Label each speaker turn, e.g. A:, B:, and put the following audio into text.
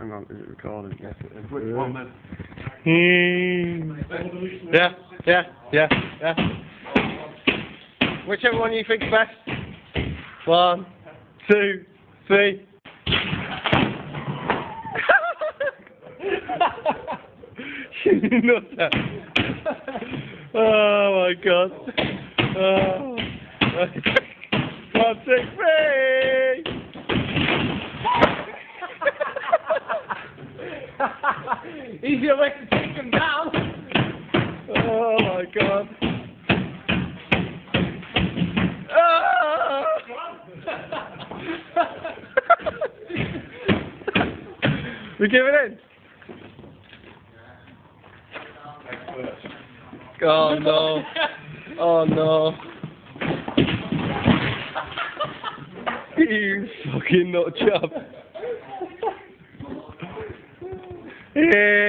A: Hang on, is it recording? Yes, it is. Which one then? Yeah. Whichever one you think's best. 1, 2, 3. You nutter. Oh my god. 1, 2, 3.
B: Easier way to take him down.
A: Oh my god. Oh. We give it in. Oh no. Oh no. You fucking nut job. Yeah.